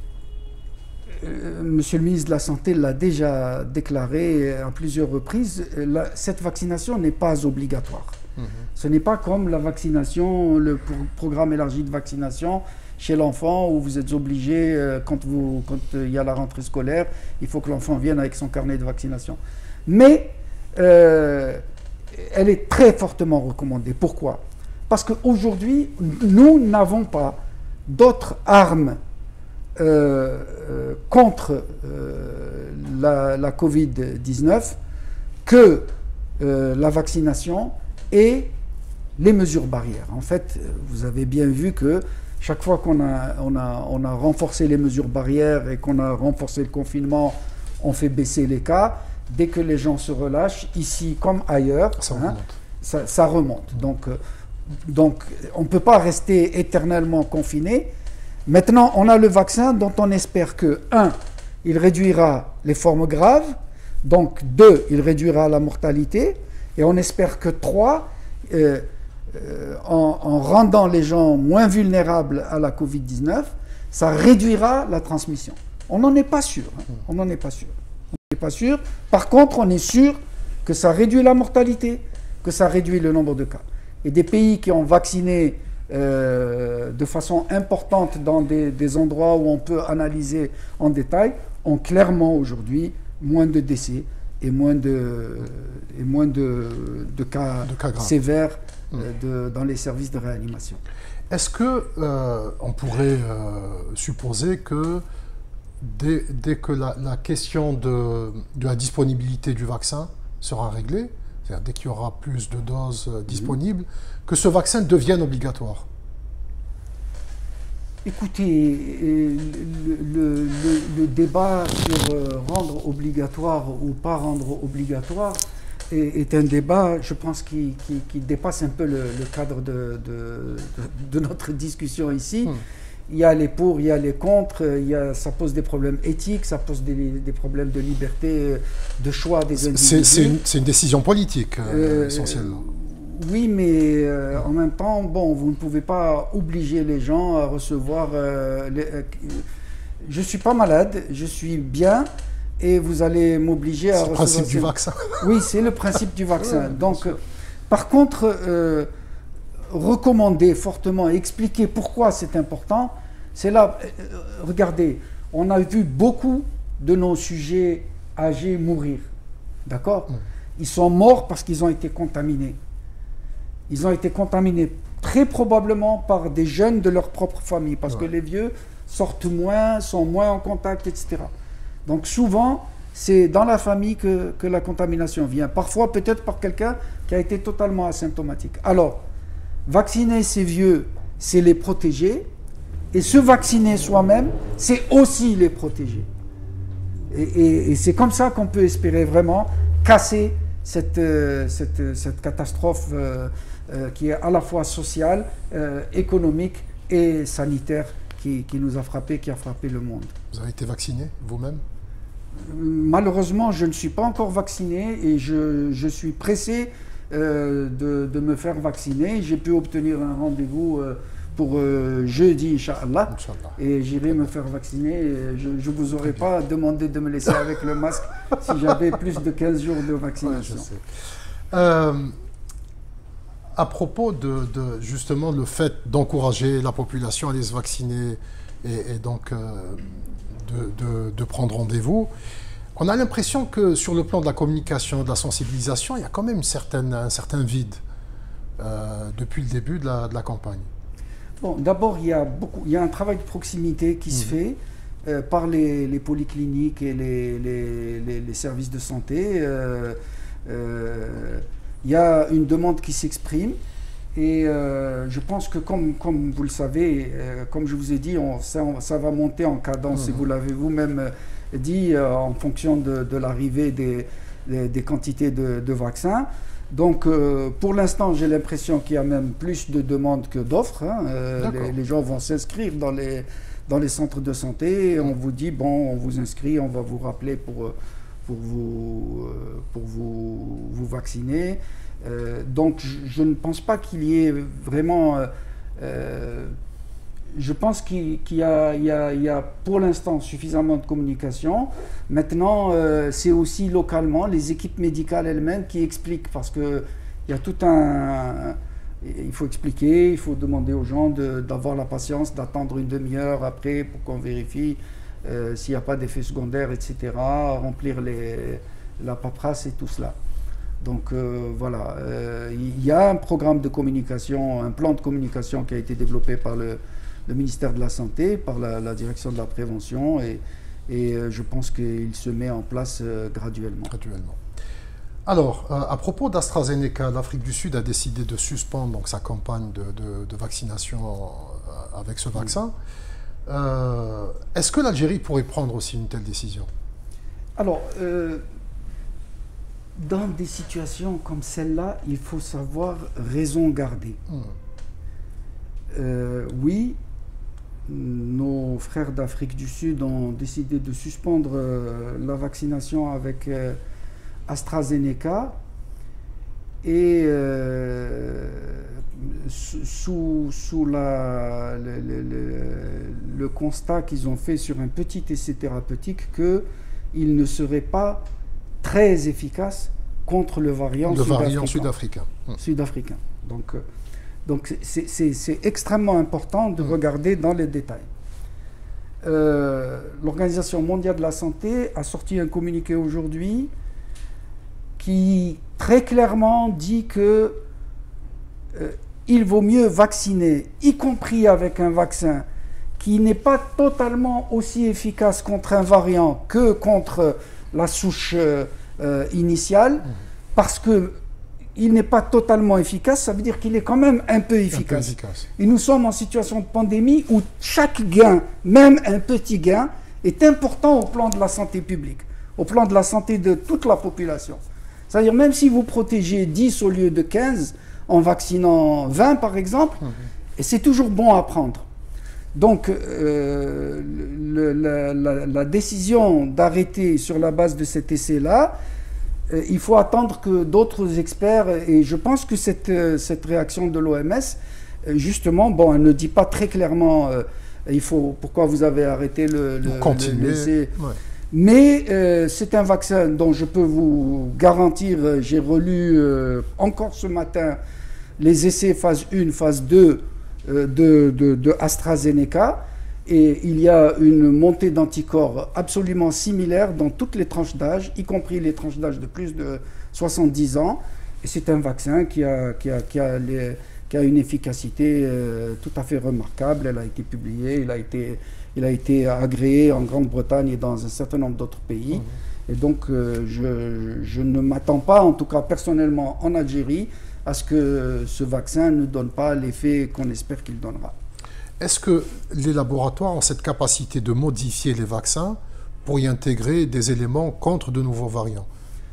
Euh, Monsieur le ministre de la Santé l'a déjà déclaré à plusieurs reprises, la, cette vaccination n'est pas obligatoire. Mmh. Ce n'est pas comme la vaccination, le pro programme élargi de vaccination chez l'enfant où vous êtes obligé, euh, quand il quand, euh, y a la rentrée scolaire, il faut que l'enfant vienne avec son carnet de vaccination. Mais euh, elle est très fortement recommandée. Pourquoi? Parce qu'aujourd'hui, nous n'avons pas d'autres armes Euh, euh, contre euh, la, la covid dix-neuf que euh, la vaccination et les mesures barrières. En fait, vous avez bien vu que chaque fois qu'on a, on a, on a renforcé les mesures barrières et qu'on a renforcé le confinement, on fait baisser les cas. Dès que les gens se relâchent, ici comme ailleurs, ça hein, remonte. Ça, ça remonte. Donc, euh, donc on ne peut pas rester éternellement confiné. Maintenant, on a le vaccin dont on espère que, un, il réduira les formes graves. Donc, deux, il réduira la mortalité. Et on espère que trois, euh, euh, en, en rendant les gens moins vulnérables à la Covid dix-neuf, ça réduira la transmission. On n'en est pas sûr. Hein. On n'en est pas sûr. On n'est pas sûr. Par contre, on est sûr que ça réduit la mortalité, que ça réduit le nombre de cas. Et des pays qui ont vacciné euh, de façon importante dans des, des endroits où on peut analyser en détail, ont clairement aujourd'hui moins de décès et moins de, et moins de, de cas, de cas sévères euh, de, dans les services de réanimation. Est-ce qu'on euh, pourrait euh, supposer que dès, dès que la, la question de, de la disponibilité du vaccin sera réglée, c'est-à-dire dès qu'il y aura plus de doses euh, disponibles, mmh. que ce vaccin devienne obligatoire? Écoutez, le, le, le, le débat sur euh, rendre obligatoire ou pas rendre obligatoire est, est un débat, je pense, qui, qui, qui dépasse un peu le, le cadre de, de, de, de notre discussion ici. Mmh. Il y a les pour, il y a les contre, il y a, ça pose des problèmes éthiques, ça pose des, des problèmes de liberté, de choix des individus. C'est une, une décision politique, euh, euh, essentiellement. Oui, mais euh, en même temps, bon, vous ne pouvez pas obliger les gens à recevoir... Euh, les, euh, je ne suis pas malade, je suis bien, et vous allez m'obliger à recevoir... C'est le principe du vaccin. Oui, c'est le principe du vaccin. Donc, euh, par contre, euh, recommander fortement, expliquer pourquoi c'est important, c'est là... Euh, regardez, on a vu beaucoup de nos sujets âgés mourir, d'accord? mmh. Ils sont morts parce qu'ils ont été contaminés. Ils ont été contaminés très probablement par des jeunes de leur propre famille, parce ouais. que les vieux sortent moins, sont moins en contact, et cetera. Donc souvent, c'est dans la famille que, que la contamination vient. Parfois, peut-être par quelqu'un qui a été totalement asymptomatique. Alors, vacciner ces vieux, c'est les protéger, et se vacciner soi-même, c'est aussi les protéger. Et, et, et c'est comme ça qu'on peut espérer vraiment casser cette, euh, cette, cette catastrophe euh, euh, qui est à la fois sociale, euh, économique et sanitaire qui, qui nous a frappé, qui a frappé le monde. Vous avez été vacciné vous-même? Malheureusement, je ne suis pas encore vacciné et je, je suis pressé euh, de, de me faire vacciner. J'ai pu obtenir un rendez-vous euh, pour euh, jeudi, Inch'Allah, Inch'Allah. Et j'irai me faire vacciner. Je ne vous aurais pas demandé de me laisser avec le masque si j'avais plus de quinze jours de vaccination. Ouais, je sais. Euh, à propos de, de justement le fait d'encourager la population à aller se vacciner et, et donc euh, de, de, de prendre rendez-vous, on a l'impression que sur le plan de la communication, de la sensibilisation, il y a quand même une certaine, un certain vide euh, depuis le début de la, de la campagne. Bon, d'abord, il y a beaucoup, il y a un travail de proximité qui mmh. se fait euh, par les, les polycliniques et les, les, les, les services de santé. Euh, euh, il y a une demande qui s'exprime et euh, je pense que comme, comme vous le savez, euh, comme je vous ai dit, on, ça, on, ça va monter en cadence mmh. et vous l'avez vous-même dit euh, en fonction de, de l'arrivée des, des, des quantités de, de vaccins. Donc, euh, pour l'instant, j'ai l'impression qu'il y a même plus de demandes que d'offres. Hein. Euh, les, les gens vont s'inscrire dans les, dans les centres de santé. Et on vous dit, bon, on vous inscrit, on va vous rappeler pour, pour, vous, pour vous, vous vacciner. Euh, donc, je, je ne pense pas qu'il y ait vraiment... Euh, je pense qu'il y, y, y a pour l'instant suffisamment de communication. Maintenant, euh, c'est aussi localement les équipes médicales elles-mêmes qui expliquent, parce qu'il y a tout un... Il faut expliquer, il faut demander aux gens d'avoir la patience, d'attendre une demi-heure après pour qu'on vérifie euh, s'il n'y a pas d'effets secondaires, et cetera, remplir les, la paperasse et tout cela. Donc euh, voilà, euh, il y a un programme de communication, un plan de communication qui a été développé par le le ministère de la Santé, par la, la direction de la prévention, et, et euh, je pense qu'il se met en place euh, graduellement. Graduellement. Alors, euh, à propos d'AstraZeneca, l'Afrique du Sud a décidé de suspendre donc, sa campagne de, de, de vaccination euh, avec ce vaccin. Oui. Euh, Est-ce que l'Algérie pourrait prendre aussi une telle décision? Alors, euh, dans des situations comme celle-là, il faut savoir raison garder. Mmh. Euh, oui, nos frères d'Afrique du Sud ont décidé de suspendre euh, la vaccination avec euh, AstraZeneca. Et euh, sous, sous la, le, le, le, le constat qu'ils ont fait sur un petit essai thérapeutique qu'il ne serait pas très efficace contre le variant le sud-africain. variant sud-africain. Sud-africain. Donc, euh, donc c'est, c'est, c'est extrêmement important de mmh. regarder dans les détails. Euh, L'Organisation mondiale de la santé a sorti un communiqué aujourd'hui qui très clairement dit que euh, il vaut mieux vacciner, y compris avec un vaccin qui n'est pas totalement aussi efficace contre un variant que contre la souche euh, euh, initiale, mmh. parce que il n'est pas totalement efficace, ça veut dire qu'il est quand même un peu efficace. Un peu efficace. Et nous sommes en situation de pandémie où chaque gain, même un petit gain, est important au plan de la santé publique, au plan de la santé de toute la population. C'est-à-dire même si vous protégez dix au lieu de quinze, en vaccinant vingt par exemple, mmh. et c'est toujours bon à prendre. Donc euh, le, la, la, la décision d'arrêter sur la base de cet essai-là, euh, il faut attendre que d'autres experts, et je pense que cette, euh, cette réaction de l'O M S, euh, justement, bon, elle ne dit pas très clairement euh, il faut, pourquoi vous avez arrêté le, le, l'essai. Ouais. Mais euh, c'est un vaccin dont je peux vous garantir, euh, j'ai relu euh, encore ce matin les essais phase un, phase deux euh, de, de, de AstraZeneca, et il y a une montée d'anticorps absolument similaire dans toutes les tranches d'âge, y compris les tranches d'âge de plus de soixante-dix ans, et c'est un vaccin qui a, qui a, qui a, les, qui a une efficacité euh, tout à fait remarquable. Elle a été publiée, il a été... Il a été agréé en Grande-Bretagne et dans un certain nombre d'autres pays. Mmh. Et donc, euh, je, je ne m'attends pas, en tout cas personnellement en Algérie, à ce que ce vaccin ne donne pas l'effet qu'on espère qu'il donnera. Est-ce que les laboratoires ont cette capacité de modifier les vaccins pour y intégrer des éléments contre de nouveaux variants ?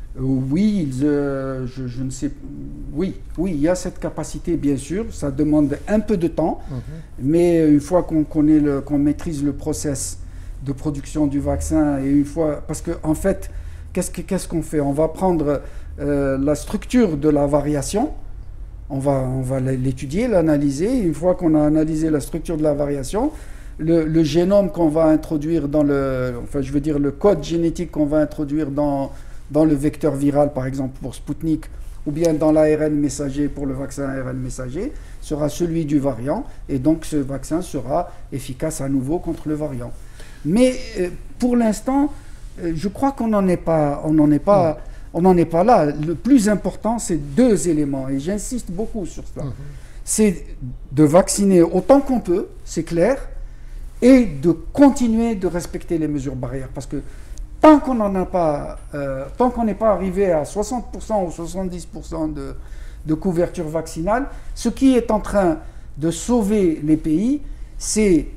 Oui, euh, je, je ne sais. Oui, oui, il y a cette capacité, bien sûr. Ça demande un peu de temps, mmh. mais une fois qu'on connaît le, qu'on maîtrise le process de production du vaccin, et une fois, parce que en fait, qu'est-ce que, qu'est-ce qu'on fait ? On va prendre euh, la structure de la variation, on va, on va l'étudier, l'analyser. Une fois qu'on a analysé la structure de la variation, le, le génome qu'on va introduire dans le, enfin, je veux dire le code génétique qu'on va introduire dans dans le vecteur viral, par exemple pour Sputnik, ou bien dans l'A R N messager pour le vaccin A R N messager, sera celui du variant, et donc ce vaccin sera efficace à nouveau contre le variant. Mais euh, pour l'instant, euh, je crois qu'on n'en est pas, on n'en est pas, mmh. on n'en est pas là. Le plus important, c'est deux éléments, et j'insiste beaucoup sur cela. Mmh. C'est de vacciner autant qu'on peut, c'est clair, et de continuer de respecter les mesures barrières, parce que tant qu'on n'en a pas, euh, tant qu'on n'est pas arrivé à soixante pour cent ou soixante-dix pour cent de, de couverture vaccinale, ce qui est en train de sauver les pays, c'est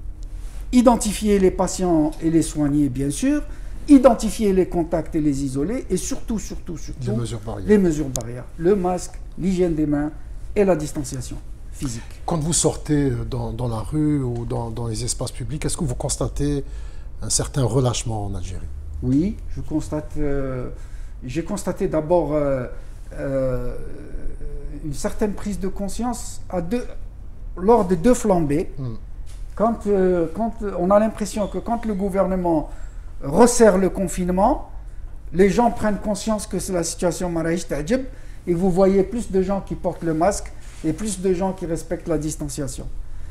identifier les patients et les soigner, bien sûr, identifier les contacts et les isoler, et surtout, surtout, surtout, les mesures barrières. Les mesures barrières. Le masque, l'hygiène des mains et la distanciation physique. Quand vous sortez dans, dans la rue ou dans, dans les espaces publics, est-ce que vous constatez un certain relâchement en Algérie? Oui, je constate. Euh, j'ai constaté d'abord euh, euh, une certaine prise de conscience à deux, lors des deux flambées. Mm. Quand, euh, quand on a l'impression que quand le gouvernement resserre le confinement, les gens prennent conscience que c'est la situation maraïch ta'jib, et vous voyez plus de gens qui portent le masque et plus de gens qui respectent la distanciation.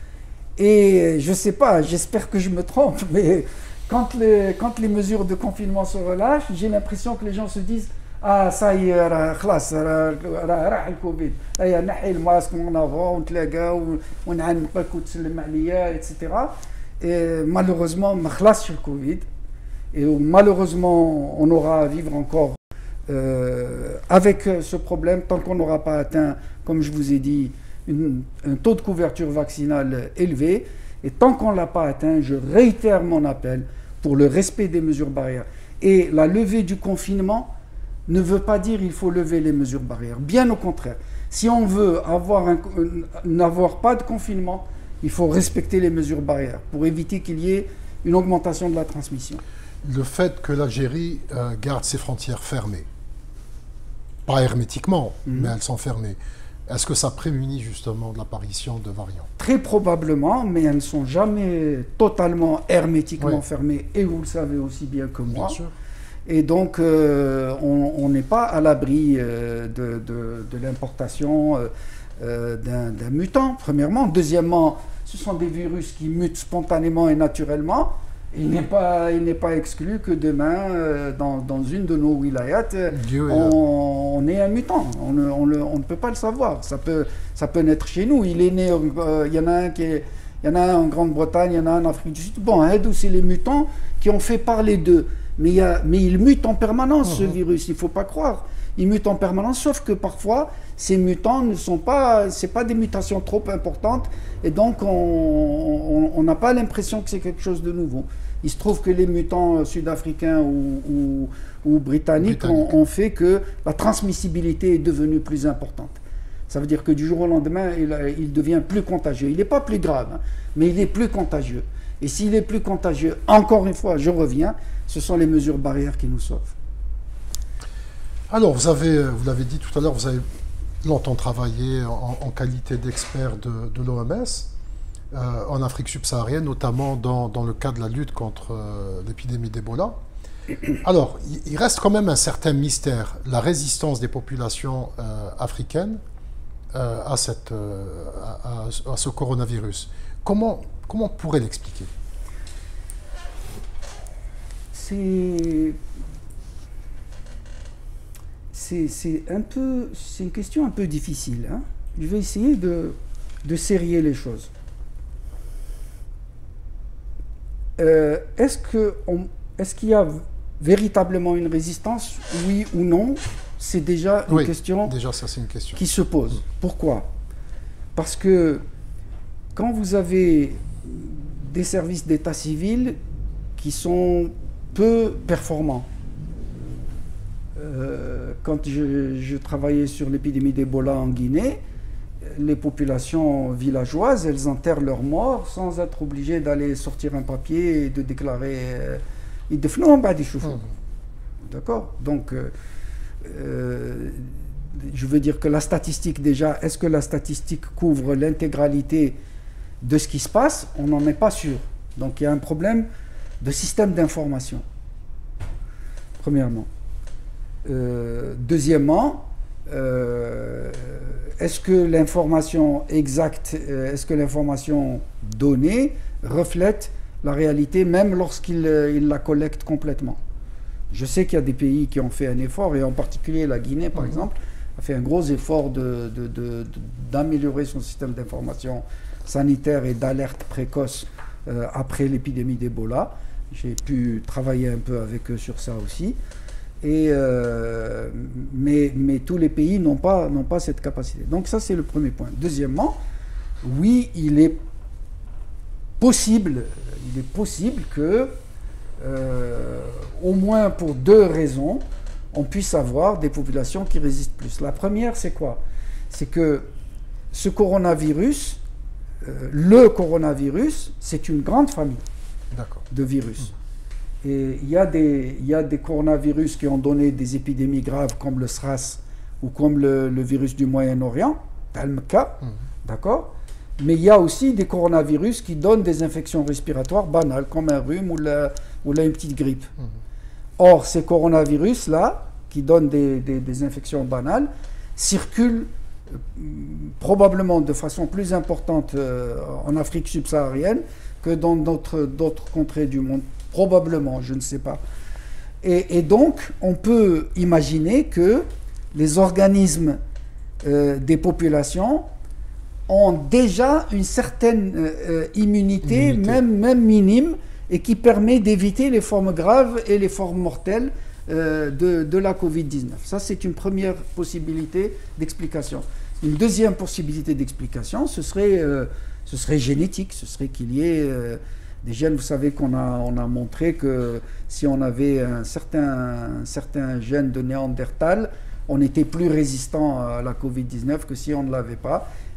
Et je ne sais pas, j'espère que je me trompe, mais quand les, quand les mesures de confinement se relâchent, j'ai l'impression que les gens se disent « Ah, ça y est, خلاص, راح الكوفيد, هيا نحي الماسك ونافون ونتلاقاو ونعنقك وتسلم عليا, et cetera » Et malheureusement, ما خلاصش الكوفيد. Et malheureusement, on aura à vivre encore euh, avec ce problème tant qu'on n'aura pas atteint, comme je vous ai dit, une, un taux de couverture vaccinale élevé. Et tant qu'on ne l'a pas atteint, je réitère mon appel pour le respect des mesures barrières. Et la levée du confinement ne veut pas dire qu'il faut lever les mesures barrières. Bien au contraire. Si on veut avoir un, n'avoir pas de confinement, il faut respecter les mesures barrières pour éviter qu'il y ait une augmentation de la transmission. Le fait que l'Algérie euh, garde ses frontières fermées, pas hermétiquement, mmh. mais elles sont fermées, est-ce que ça prémunit justement de l'apparition de variants? Très probablement, mais elles ne sont jamais totalement hermétiquement oui. fermées, et vous le savez aussi bien que moi. Bien sûr. Et donc, euh, on n'est pas à l'abri euh, de, de, de l'importation euh, euh, d'un mutant, premièrement. Deuxièmement, ce sont des virus qui mutent spontanément et naturellement. Il n'est pas, il n'est pas exclu que demain, euh, dans, dans une de nos wilayats, on, on ait un mutant. On ne, on, le, on ne peut pas le savoir. Ça peut, ça peut naître chez nous. Il est né, euh, il y en a un qui est, il y en a un en Grande-Bretagne, il y en a un en Afrique du Sud. Bon, hein, c'est les mutants qui ont fait parler d'eux. Mais, il y a, mais il mute en permanence, ce virus, il ne faut pas croire. Il mute en permanence, sauf que parfois, ces mutants ne sont pas, c'est pas des mutations trop importantes, et donc on n'a pas l'impression que c'est quelque chose de nouveau. Il se trouve que les mutants sud-africains ou, ou, ou britanniques, britanniques. Ont, ont fait que la transmissibilité est devenue plus importante. Ça veut dire que du jour au lendemain, il, il devient plus contagieux. Il n'est pas plus grave, hein, mais il est plus contagieux. Et s'il est plus contagieux, encore une fois, je reviens, ce sont les mesures barrières qui nous sauvent. Alors, vous avez, vous l'avez dit tout à l'heure, vous avez longtemps travaillé en, en qualité d'expert de, de l'O M S euh, en Afrique subsaharienne, notamment dans, dans le cas de la lutte contre euh, l'épidémie d'Ebola. Alors, il, il reste quand même un certain mystère, la résistance des populations euh, africaines euh, à, cette, euh, à, à, à ce coronavirus. Comment, comment on pourrait l'expliquer? C'est... C'est un peu, c'est une question un peu difficile. Hein. Je vais essayer de, de serrer les choses. Euh, Est-ce que on, est-ce qu'il y a véritablement une résistance, oui ou non? C'est déjà une oui, question, déjà ça, c'est une question qui se pose. Pourquoi? Parce que quand vous avez des services d'état civil qui sont peu performants, Euh, quand je, je travaillais sur l'épidémie d'Ebola en Guinée, les populations villageoises, elles enterrent leurs morts sans être obligées d'aller sortir un papier et de déclarer « D'accord. Donc, euh, euh, je veux dire que la statistique déjà, est-ce que la statistique couvre l'intégralité de ce qui se passe? On n'en est pas sûr. Donc, il y a un problème de système d'information, premièrement. Euh, deuxièmement, euh, est-ce que l'information exacte, euh, est-ce que l'information donnée reflète la réalité même lorsqu'il euh, il la collecte complètement? Je sais qu'il y a des pays qui ont fait un effort, et en particulier la Guinée par mmh. exemple, a fait un gros effort de, de, de, de, d'améliorer son système d'information sanitaire et d'alerte précoce euh, après l'épidémie d'Ebola. J'ai pu travailler un peu avec eux sur ça aussi. Et euh, mais, mais tous les pays n'ont pas, n'ont pas cette capacité. Donc ça, c'est le premier point. Deuxièmement, oui, il est possible, il est possible que, euh, au moins pour deux raisons, on puisse avoir des populations qui résistent plus. La première, c'est quoi? C'est que ce coronavirus, euh, le coronavirus, c'est une grande famille de virus. Mmh. Et il y a des, il y a des coronavirus qui ont donné des épidémies graves comme le SRAS ou comme le, le virus du Moyen-Orient, Al-Mka, mmh. d'accord? Mais il y a aussi des coronavirus qui donnent des infections respiratoires banales, comme un rhume ou, la, ou la, une petite grippe. Mmh. Or, ces coronavirus-là, qui donnent des, des, des infections banales, circulent euh, probablement de façon plus importante euh, en Afrique subsaharienne que dans d'autres d'autres contrées du monde. Probablement, je ne sais pas. Et, et donc, on peut imaginer que les organismes euh, des populations ont déjà une certaine euh, immunité, immunité. Même, même minime, et qui permet d'éviter les formes graves et les formes mortelles euh, de, de la covid dix-neuf. Ça, c'est une première possibilité d'explication. Une deuxième possibilité d'explication, ce serait, euh, ce serait génétique, ce serait qu'il y ait... Euh, des gènes, vous savez qu'on a, on a montré que si on avait un certain, un certain gène de Néandertal, on était plus résistant à la covid dix-neuf que si on ne l'avait pas.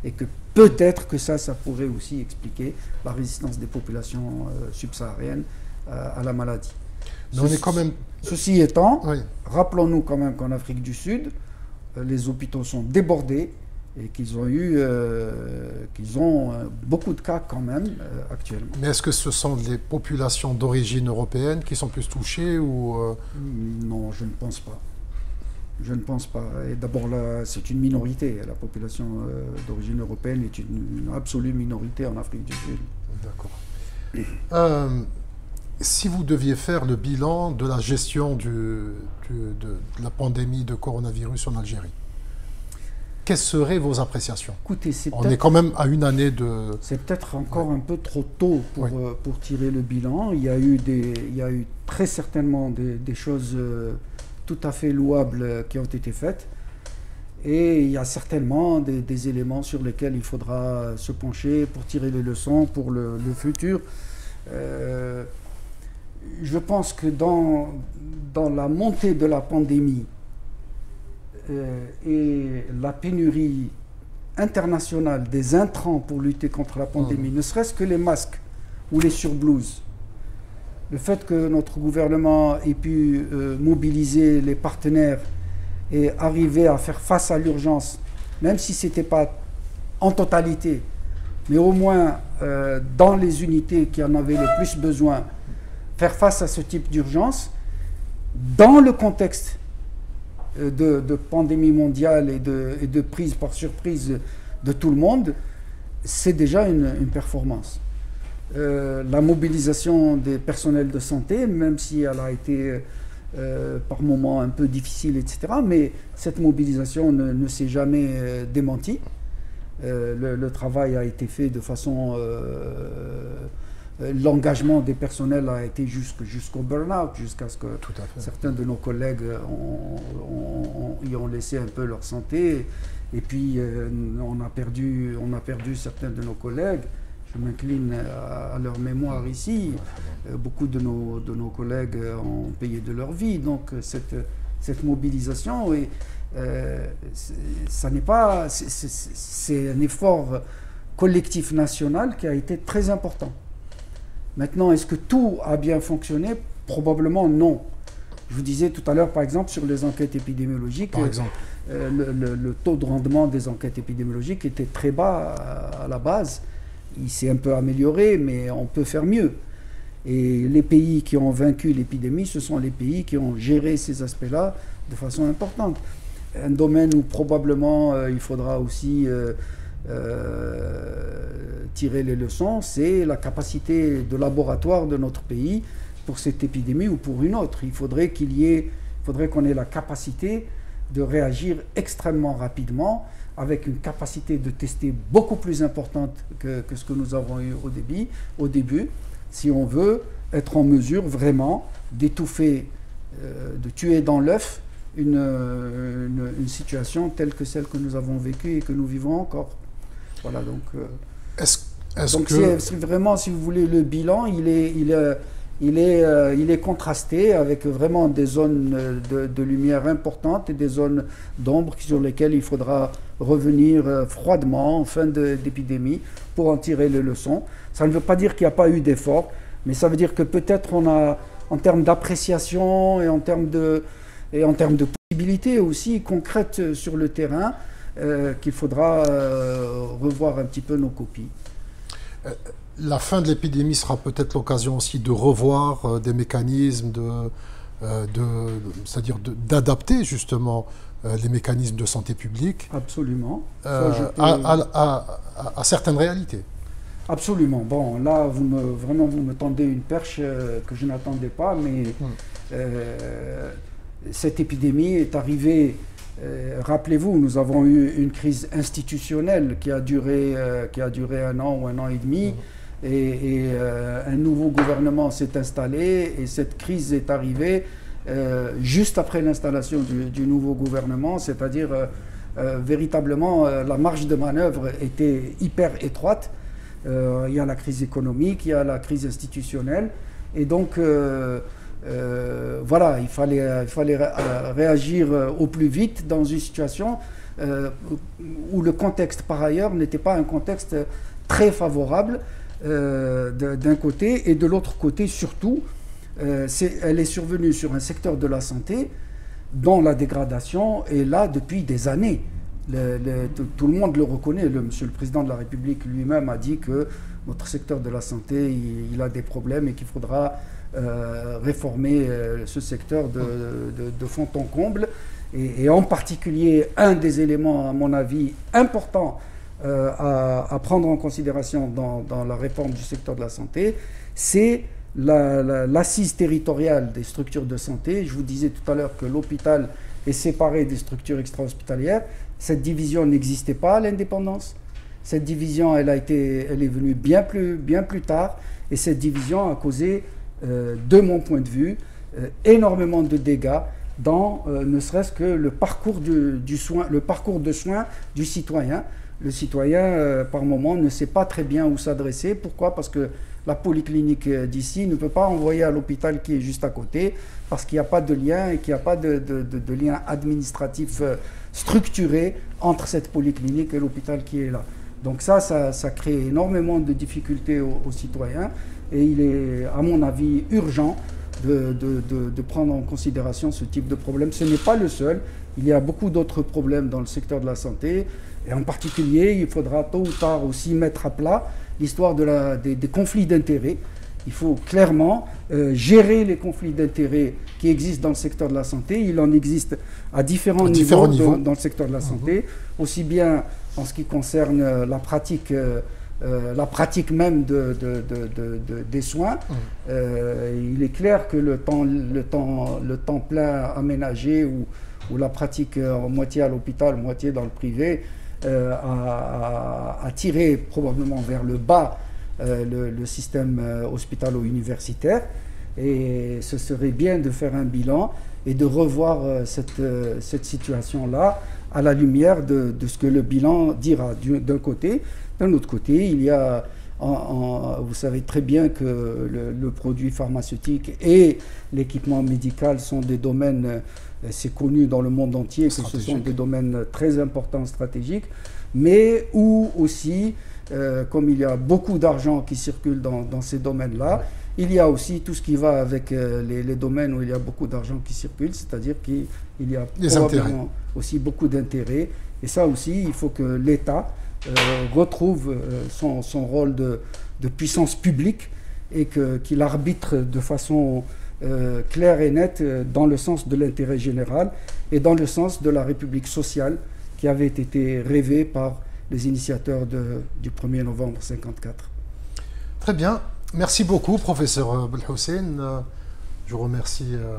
et que peut-être que ça, ça pourrait aussi expliquer la résistance des populations euh, subsahariennes euh, à la maladie. Mais on est quand même... Ceci étant, oui. rappelons-nous quand même qu'en Afrique du Sud, euh, les hôpitaux sont débordés et qu'ils ont eu euh, qu'ils ont euh, beaucoup de cas quand même euh, actuellement. Mais est-ce que ce sont les populations d'origine européenne qui sont plus touchées ou euh... Non, je ne pense pas. Je ne pense pas. Et d'abord, là, c'est une minorité. La population euh, d'origine européenne est une, une absolue minorité en Afrique du Sud. D'accord. Euh, si vous deviez faire le bilan de la gestion du, du, de, de la pandémie de coronavirus en Algérie, quelles seraient vos appréciations? Écoutez, c'est On est quand même à une année de... C'est peut-être encore ouais. un peu trop tôt pour, oui. euh, pour tirer le bilan. Il y a eu, des, il y a eu très certainement des, des choses euh, tout à fait louables qui ont été faites. Et il y a certainement des, des éléments sur lesquels il faudra se pencher pour tirer les leçons pour le, le futur. Euh, je pense que dans, dans la montée de la pandémie euh, et la pénurie internationale des intrants pour lutter contre la pandémie, mmh. ne serait-ce que les masques ou les surblouses, le fait que notre gouvernement ait pu euh, mobiliser les partenaires et arriver à faire face à l'urgence, même si ce n'était pas en totalité, mais au moins euh, dans les unités qui en avaient le plus besoin, faire face à ce type d'urgence, dans le contexte euh, de, de pandémie mondiale et de, et de prise par surprise de tout le monde, c'est déjà une, une performance. Euh, la mobilisation des personnels de santé, même si elle a été euh, par moments un peu difficile, et cetera, mais cette mobilisation ne, ne s'est jamais euh, démentie. Euh, le, le travail a été fait de façon... Euh, L'engagement des personnels a été jusqu'au jusqu'au burn-out, jusqu'à ce que certains de nos collègues ont, ont, ont, y ont laissé un peu leur santé. Et puis, euh, on, a perdu, on a perdu certains de nos collègues. Je m'incline à, à leur mémoire ici. Euh, beaucoup de nos, de nos collègues ont payé de leur vie. Donc, cette, cette mobilisation, et, euh, ça n'est pas... C'est un effort collectif national qui a été très important. Maintenant, est-ce que tout a bien fonctionné? Probablement non. Je vous disais tout à l'heure, par exemple, sur les enquêtes épidémiologiques, par exemple. Euh, le, le, le taux de rendement des enquêtes épidémiologiques était très bas à, à la base. Il s'est un peu amélioré, mais on peut faire mieux. Et les pays qui ont vaincu l'épidémie, ce sont les pays qui ont géré ces aspects-là de façon importante. Un domaine où probablement euh, il faudra aussi... Euh, Euh, tirer les leçons, c'est la capacité de laboratoire de notre pays pour cette épidémie ou pour une autre. Il faudrait qu'il y ait, il faudrait qu'on ait la capacité de réagir extrêmement rapidement, avec une capacité de tester beaucoup plus importante que, que ce que nous avons eu au début, au début, si on veut être en mesure vraiment d'étouffer, euh, de tuer dans l'œuf une, une, une situation telle que celle que nous avons vécue et que nous vivons encore. Voilà, donc, euh, est-ce, est-ce donc que... c'est, c'est vraiment, si vous voulez, le bilan, il est, il est, il est, euh, il est contrasté avec vraiment des zones de, de lumière importantes et des zones d'ombre sur lesquelles il faudra revenir euh, froidement en fin de, d'épidémie pour en tirer les leçons. Ça ne veut pas dire qu'il n'y a pas eu d'effort, mais ça veut dire que peut-être on a, en termes d'appréciation et en termes de, et en termes de possibilités aussi concrètes sur le terrain, Euh, qu'il faudra euh, revoir un petit peu nos copies. Euh, la fin de l'épidémie sera peut-être l'occasion aussi de revoir euh, des mécanismes, de, euh, de, c'est-à-dire de, d'adapter justement euh, les mécanismes de santé publique. Absolument. Euh, Ça, peux... à, à, à, à certaines réalités. Absolument. Bon, là, vous me, vraiment, vous me tendez une perche euh, que je n'attendais pas, mais hum. euh, cette épidémie est arrivée. Euh, rappelez-vous, nous avons eu une crise institutionnelle qui a duré, euh, qui a duré un an ou un an et demi, mmh. et, et euh, un nouveau gouvernement s'est installé, et cette crise est arrivée euh, juste après l'installation du, du nouveau gouvernement, c'est-à-dire euh, euh, véritablement euh, la marge de manœuvre était hyper étroite. Euh, il y a la crise économique, il y a la crise institutionnelle, et donc euh, Euh, voilà, il fallait, il fallait réagir au plus vite dans une situation euh, où le contexte par ailleurs n'était pas un contexte très favorable euh, d'un côté, et de l'autre côté surtout, euh, est, elle est survenue sur un secteur de la santé dont la dégradation est là depuis des années. Le, le, tout, tout le monde le reconnaît. Le, monsieur le Président de la République lui-même a dit que notre secteur de la santé, il, il a des problèmes et qu'il faudra euh, réformer euh, ce secteur de, de, de fond en comble. Et, et en particulier, un des éléments, à mon avis, importants euh, à, à prendre en considération dans, dans la réforme du secteur de la santé, c'est l'assise la, la, territoriale des structures de santé. Je vous disais tout à l'heure que l'hôpital est séparé des structures extra-hospitalières. Cette division n'existait pas à l'indépendance. Cette division, elle, a été, elle est venue bien plus, bien plus tard. Et cette division a causé, euh, de mon point de vue, euh, énormément de dégâts dans euh, ne serait-ce que le parcours, du, du soin, le parcours de soins du citoyen. Le citoyen, euh, par moment, ne sait pas très bien où s'adresser. Pourquoi? Parce que la polyclinique d'ici ne peut pas envoyer à l'hôpital qui est juste à côté, parce qu'il n'y a pas de lien et qu'il n'y a pas de, de, de, de lien administratif structuré entre cette polyclinique et l'hôpital qui est là. Donc ça, ça, ça crée énormément de difficultés aux, aux citoyens, et il est, à mon avis, urgent de, de, de, de prendre en considération ce type de problème. Ce n'est pas le seul. Il y a beaucoup d'autres problèmes dans le secteur de la santé, et en particulier, il faudra tôt ou tard aussi mettre à plat l'histoire de la, des, des conflits d'intérêts. Il faut clairement euh, gérer les conflits d'intérêts qui existent dans le secteur de la santé. Il en existe à différents, à niveaux, différents niveaux dans, dans le secteur de la santé, mmh. aussi bien en ce qui concerne euh, la pratique, euh, euh, la pratique même de, de, de, de, de, des soins. Mmh. Euh, il est clair que le temps, le temps, le temps plein aménagé ou, ou la pratique euh, moitié à l'hôpital, moitié dans le privé, Euh, à, à, à tirer probablement vers le bas euh, le, le système euh, hospitalo-universitaire, et ce serait bien de faire un bilan et de revoir euh, cette, euh, cette situation-là à la lumière de, de ce que le bilan dira d'un côté. D'un autre côté, il y a, en, en, vous savez très bien que le, le produit pharmaceutique et l'équipement médical sont des domaines euh, c'est connu dans le monde entier que ce sont des domaines très importants, stratégiques, mais où aussi, euh, comme il y a beaucoup d'argent qui circule dans, dans ces domaines-là, ouais. il y a aussi tout ce qui va avec euh, les, les domaines où il y a beaucoup d'argent qui circule, c'est-à-dire qu'il y a les probablement intérêts. aussi beaucoup d'intérêts. Et ça aussi, il faut que l'État euh, retrouve euh, son, son rôle de, de puissance publique et que, qu'il arbitre de façon Euh, clair et net euh, dans le sens de l'intérêt général et dans le sens de la République sociale qui avait été rêvée par les initiateurs de, du premier novembre cinquante-quatre. Très bien. Merci beaucoup, professeur Belhossein. Euh, je vous remercie euh,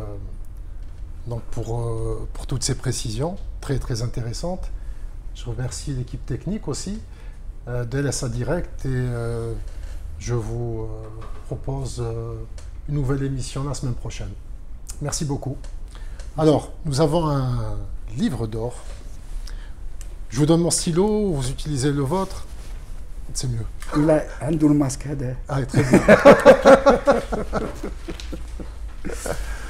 donc pour, euh, pour toutes ces précisions très, très intéressantes. Je remercie l'équipe technique aussi euh, de L S A Direct, et euh, je vous euh, propose euh, une nouvelle émission la semaine prochaine. Merci beaucoup. Alors, nous avons un livre d'or. Je vous donne mon stylo, vous utilisez le vôtre. C'est mieux. Il a un doux masque. Ah, très bien.